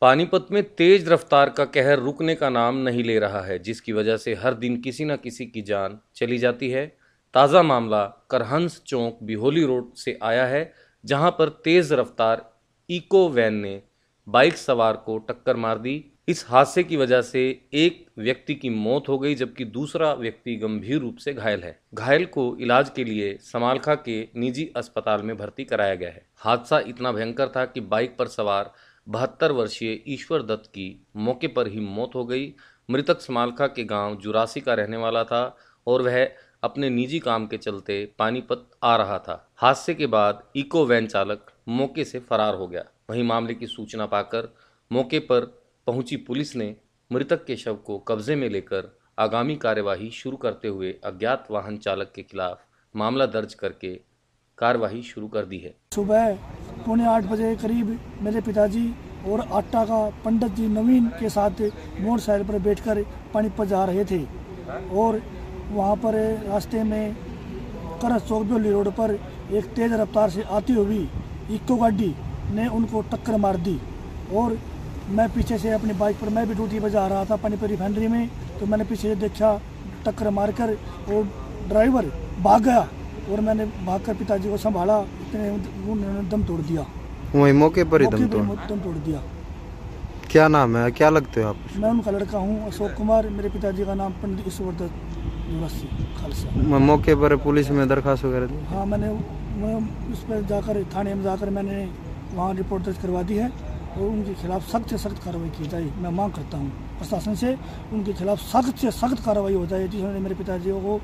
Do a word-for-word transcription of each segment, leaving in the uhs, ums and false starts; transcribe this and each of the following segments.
पानीपत में तेज रफ्तार का कहर रुकने का नाम नहीं ले रहा है, जिसकी वजह से हर दिन किसी न किसी की जान चली जाती है। ताज़ा मामला करहंस चौक बिहोली रोड से आया है, जहां पर तेज रफ्तार इको वैन ने बाइक सवार को टक्कर मार दी। इस हादसे की वजह से एक व्यक्ति की मौत हो गई, जबकि दूसरा व्यक्ति गंभीर रूप से घायल है। घायल को इलाज के लिए समालखा के निजी अस्पताल में भर्ती कराया गया है। हादसा इतना भयंकर था कि बाइक पर सवार बहत्तर वर्षीय ईश्वर दत्त की मौके पर ही मौत हो गई। मृतक समालखा के गांव जुरासी का रहने वाला था और वह अपने निजी काम के चलते पानीपत आ रहा था। हादसे के बाद इको वैन चालक मौके से फरार हो गया। वहीं मामले की सूचना पाकर मौके पर पहुंची पुलिस ने मृतक के शव को कब्जे में लेकर आगामी कार्यवाही शुरू करते हुए अज्ञात वाहन चालक के खिलाफ मामला दर्ज करके कार्यवाही शुरू कर दी है। सुबह पौने आठ बजे करीब मेरे पिताजी और आटा का पंडित जी नवीन के साथ मोटरसाइकिल पर बैठकर पानीपत जा रहे थे और वहां पर रास्ते में करहंस चौक बिहोली रोड पर एक तेज़ रफ्तार से आती हुई इको गाड़ी ने उनको टक्कर मार दी और मैं पीछे से अपनी बाइक पर मैं भी ड्यूटी पर जा रहा था पानीपत रिफाइनरी में, तो मैंने पीछे से देखा टक्कर मारकर और ड्राइवर भाग गया और मैंने भागकर पिताजी को संभाला, इतने उन्होंने दम तोड़ दिया। वही मौके पर ही दम तोड़ दम तोड़ दिया। क्या नाम है, क्या लगते हो आप? मैं उनका लड़का हूँ, अशोक कुमार। मेरे पिताजी का नाम पंडित ईश्वर दत्त जुरासी खालसा। मौके पर पुलिस में दरखास्त वगैरह दी? हाँ, मैंने मैं उस पर जाकर थाने में जाकर मैंने वहाँ रिपोर्ट दर्ज करवा दी है और उनके खिलाफ सख्त से सख्त कार्रवाई की जाए। मैं मांग करता हूँ प्रशासन से, उनके खिलाफ सख्त से सख्त कार्रवाई हो जाए, जिन्होंने मेरे पिताजी को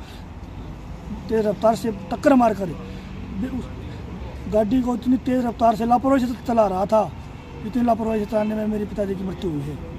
तेज रफ्तार से टक्कर मारकर गाड़ी को इतनी तेज रफ्तार से लापरवाही से चला रहा था। इतनी लापरवाही से चलाने में मेरे पिताजी की मृत्यु हुई है।